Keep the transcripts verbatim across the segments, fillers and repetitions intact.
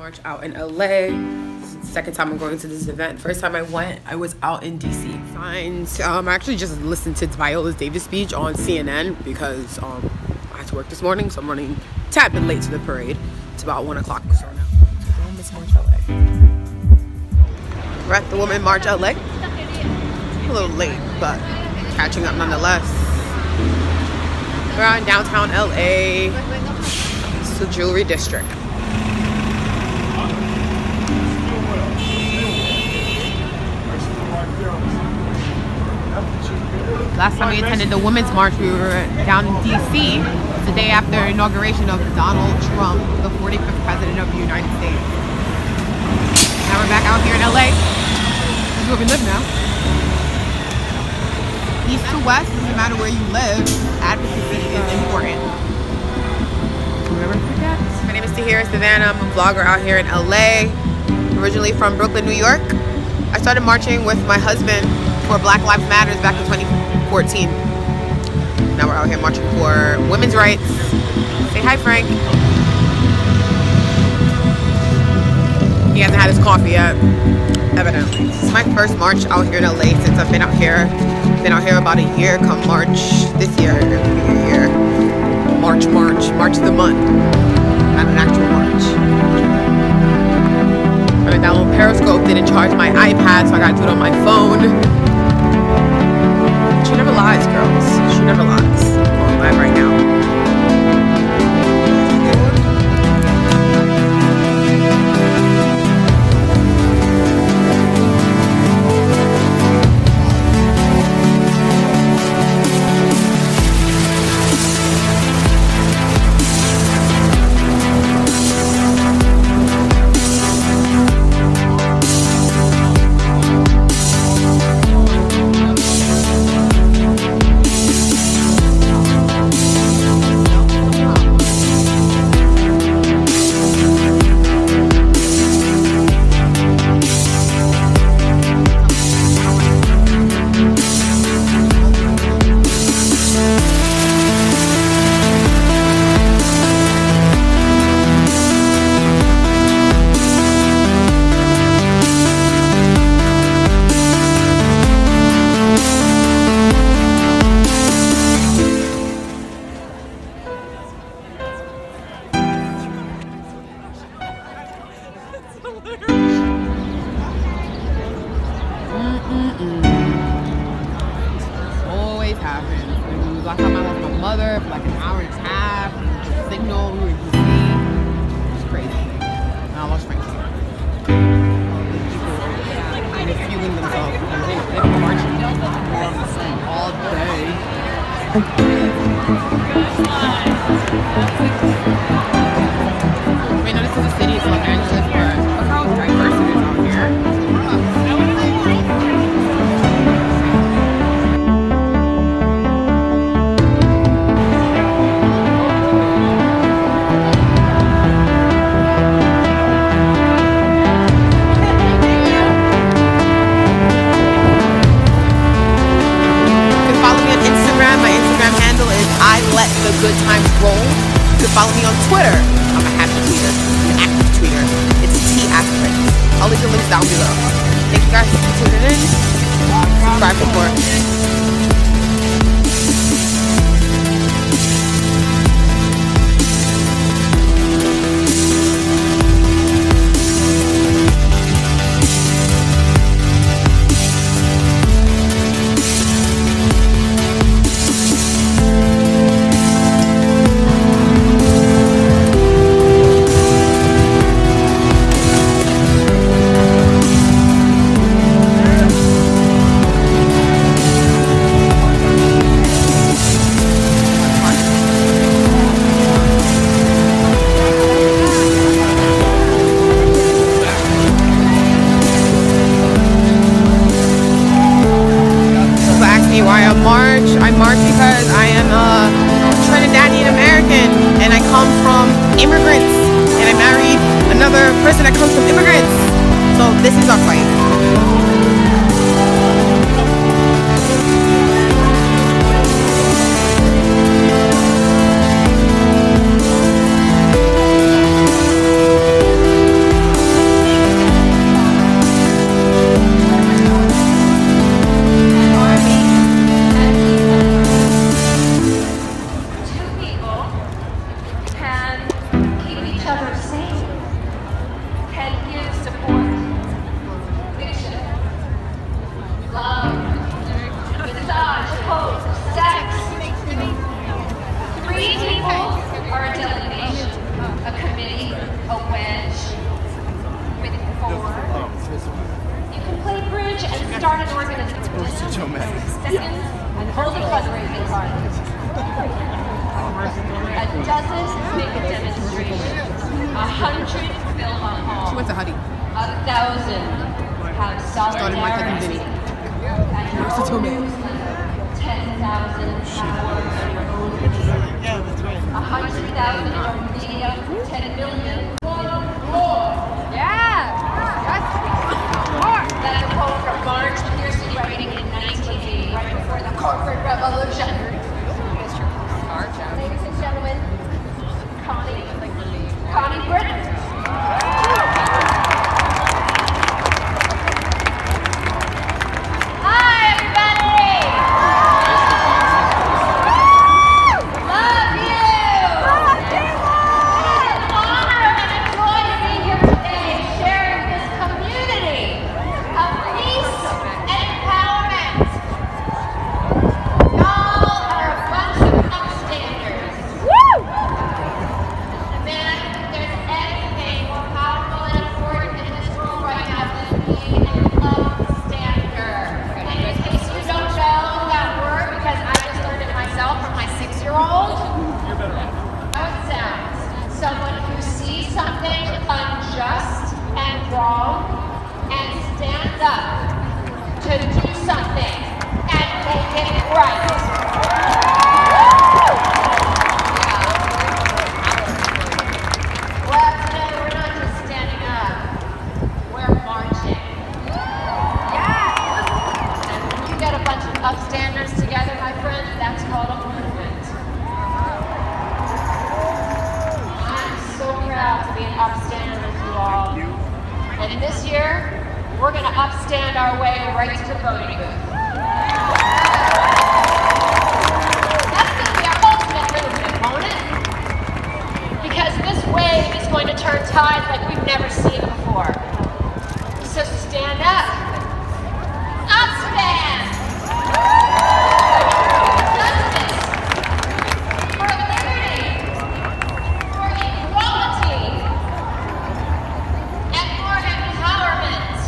march out in L A. This is the second time I'm going to this event. First time I went, I was out in D C. Signs. Um, I actually just listened to Viola Davis' speech on C N N because um, I had to work this morning, so I'm running a tad bit late to the parade. It's about one o'clock. So now, the Women's March L A. We're at the Women's March L A. A little late, but catching up nonetheless. We're in downtown L A. It's the Jewelry District. Last time we attended the Women's March, we were down in D C the day after inauguration of Donald Trump, the forty-fifth President of the United States. Now we're back out here in L A. This is where we live now. East to west, doesn't matter where you live, advocacy is important. Never forget. My name is Tahyira Savanna. I'm a vlogger out here in L A. Originally from Brooklyn, New York. I started marching with my husband for Black Lives Matter back in twenty fourteen. Now we're out here marching for women's rights. Say hi, Frank. He hasn't had his coffee yet, evidently. This is my first march out here in L A since I've been out here. Been out here about a year. Come March this year, it'll be a year. March, March, March of the month. Not an actual March. I mean, that little Periscope didn't charge my iPad, so I gotta do it on my phone. She never lies, girls. She never lies. I'm live right now. Always happens. Last time I lost my mother for like an hour and a half. The signal, we were in D C. It's crazy. And I lost Frank. People were refueling themselves because they've been marching all day. I mean, no, this is a city, it's Los Angeles, but look how diverse it is out here. The good times roll. You can follow me on Twitter. I'm a happy tweeter, an active tweeter. It's a T aspect. I'll leave the links down below. Thank you guys for tuning in. Subscribe for more. Why I march? I march because I am a Trinidadian American and I come from immigrants and I married another person that comes from immigrants. So this is our fight. Two minutes. ten thousand followers on your own Yeah, that's right. one hundred thousand on media, ten million. Yeah! That's a quote from Marge Pearson writing in nineteen eighty, right before the corporate revolution. Ladies and gentlemen, Connie, Connie Britton. And this year, we're going to upstand our way right to the voting booth. That's going to be our ultimate movement, won't it? Because this wave is going to turn tides like we've never seen before. So stand up. Upstand! Justice! For liberty! For equality! And for empowerment!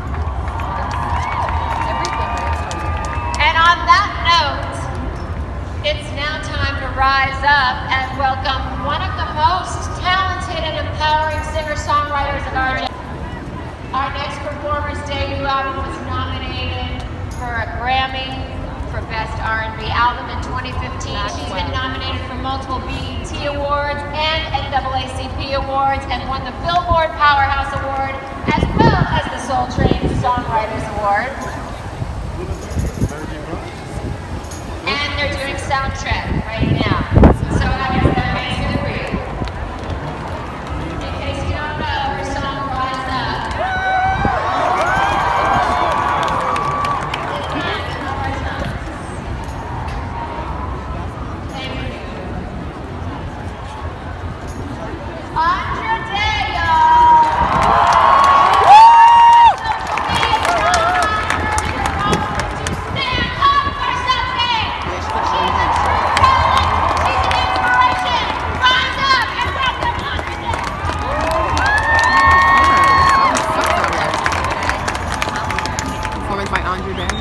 And on that note, it's now time to rise up and welcome one of the most talented and empowering singer-songwriters of our generation. Our next performer's debut album was nominated for a Grammy for Best R and B Album in twenty fifteen. She's been nominated for multiple B E T Awards and N double A C P Awards and won the Billboard Powerhouse Award as well as the Soul Train Songwriters Award. And they're doing soundtrack right now. So I guess that makes it free. In case you don't know, her song Rise Up. Andra Day, y'all! To stand up for something! She's a true talent! She's an inspiration! Rise up and welcome Andra Day! Performance by Andra Day.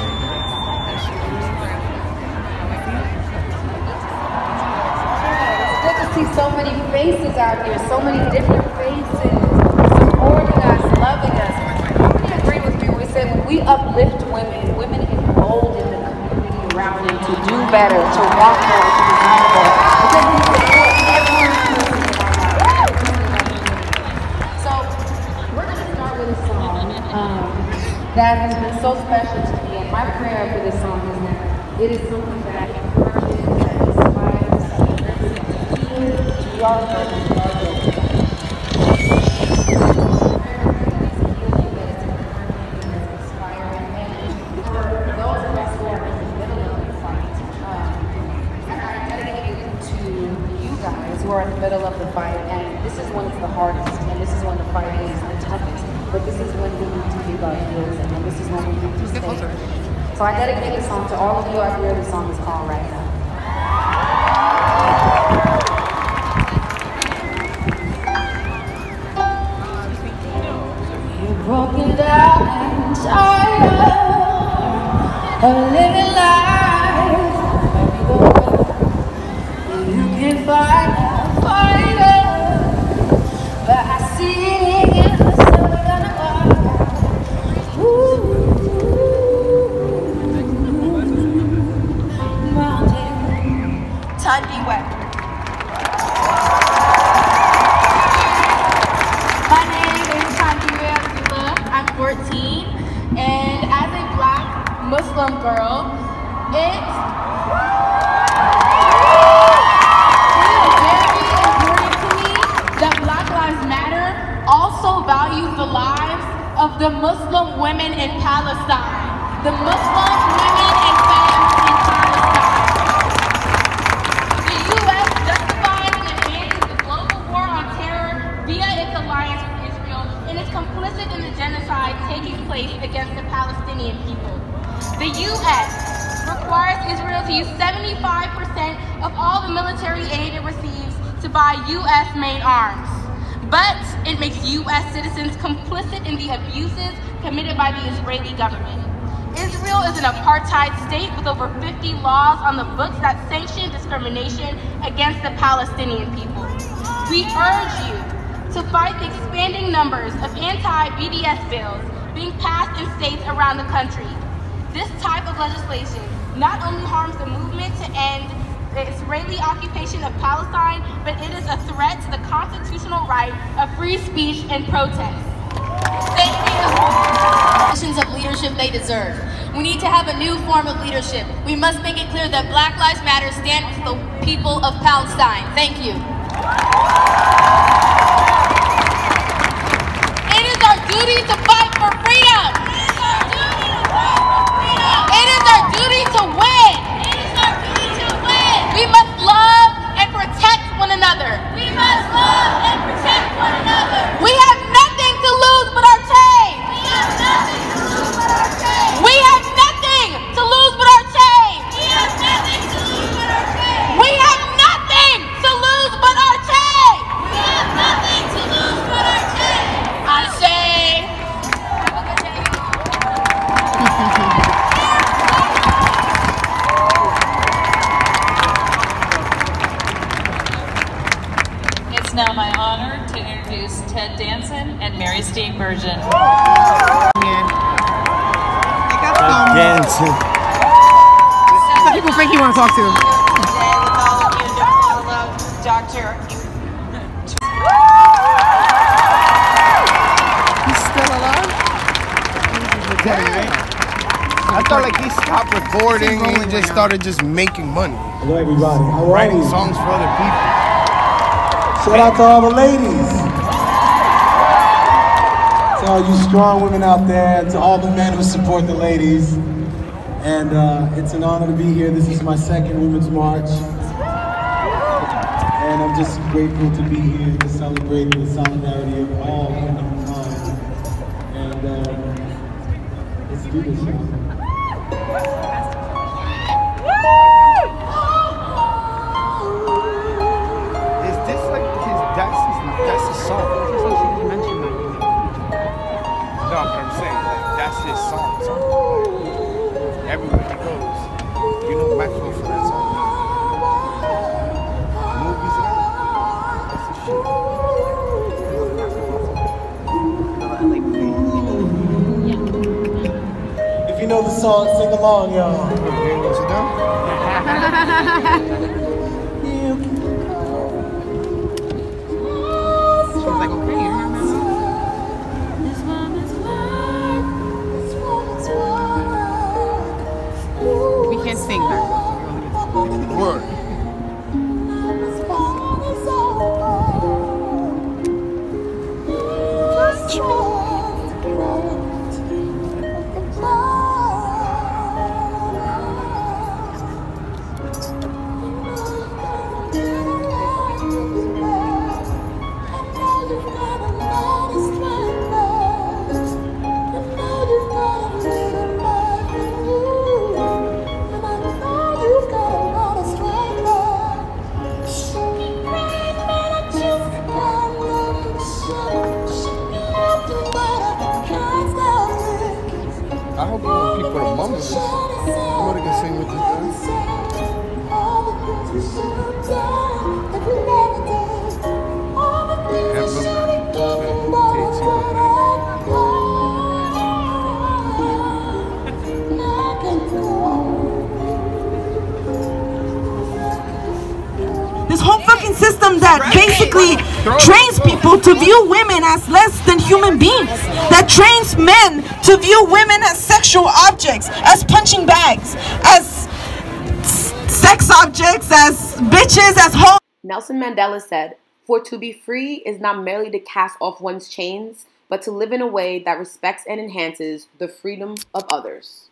It's good to see so many faces out here, so many different faces supporting us, loving us. How many agree with me when we say when we uplift women, women embolden the community around them to do better, to want more, to desire more. Because we support every person in our lives. So we're going to start with a song um, that has been so special to me. And my prayer for this song is that it is something that encourages, that inspires, to y'all know that you are guilty. For those of us who are in the middle of the fight, um, I dedicate it to you guys who are in the middle of the fight, and this is when it's the hardest, and this is when the fight is the toughest, but this is when we need to give our heels, and this is when we need to stay. So I dedicate this song to all of you out here. This song is called Right Now. You're broken down and tired of living life. You can fight a fighter, but I see it in the sun. Ooh. Chandi Webb. My name is Chandi Webb. I'm fourteen, and as a Black Muslim girl, it is very important to me that Black Lives Matter also values the lives of the Muslim women in Palestine. The Muslim women and femmes in Palestine. The U S justifies and advances the global war on terror via its alliance with Israel and is complicit in the genocide taking place against the Palestinian people. The U S requires Israel to use seventy-five percent of all the military aid it receives to buy U S made arms. But it makes U S citizens complicit in the abuses committed by the Israeli government. Israel is an apartheid state with over fifty laws on the books that sanction discrimination against the Palestinian people. We urge you to fight the expanding numbers of anti-B D S bills being passed in states around the country. This type of legislation not only harms the movement to end the Israeli occupation of Palestine, but it is a threat to the constitutional right of free speech and protest. Thank you. Positions of leadership they deserve. We need to have a new form of leadership. We must make it clear that Black Lives Matter stand with the people of Palestine. Thank you. It is our duty to fight for freedom. It is our duty to win. It is our duty to win. We must love and protect one another. We must love and protect one another. We have nothing to lose but our chains. We have nothing to lose but our chains. We have nothing to lose but our chains. We have nothing to lose but our chains. We have nothing to lose but our chains. We have nothing to lose but our chains. I say, have a good day. It's now my honor to introduce Ted Danson and Mary Steenburgen. Danson. Some people think you want to talk to him. Today with all of you to follow Doctor He's still alive? I thought like he stopped recording and he just started just making money. Hello everybody, how are Writing you? songs for other people. Shout out to all the ladies. To all you strong women out there, to all the men who support the ladies. And uh, it's an honor to be here. This is my second Women's March. And I'm just grateful to be here to celebrate the solidarity of all humankind. And uh, let's do this, y'all. Is this like his, that's his, that's his song? No, but I'm saying, like, that's his song. song. Like, everywhere he goes, you know Maxwell for that song. Movies and everything. That's his shit. If you know the song, sing along, y'all. Okay, you want to sit down? She was like, okay, you hear me? We can't sing back. Word. I hope you want people to mumble this. Nobody can sing with this guy. Have This whole fucking system that basically trains people to view women as less than human beings. That trains men to view women as sexual objects, as punching bags, as sex objects, as bitches, as hoes. Nelson Mandela said, "For to be free is not merely to cast off one's chains, but to live in a way that respects and enhances the freedom of others."